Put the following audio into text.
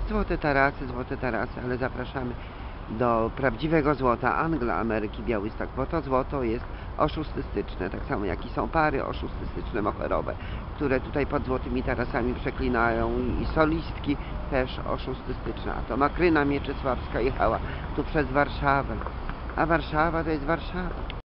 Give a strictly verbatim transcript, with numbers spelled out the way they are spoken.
złote tarasy, złote tarasy, ale zapraszamy do prawdziwego złota Anglo-Ameryki Białystok, bo to złoto jest oszustystyczne, tak samo jak i są pary oszustystyczne, moherowe, które tutaj pod złotymi tarasami przeklinają, i solistki też oszustystyczne. A to Makryna Mieczysławska jechała tu przez Warszawę, a Warszawa to jest Warszawa.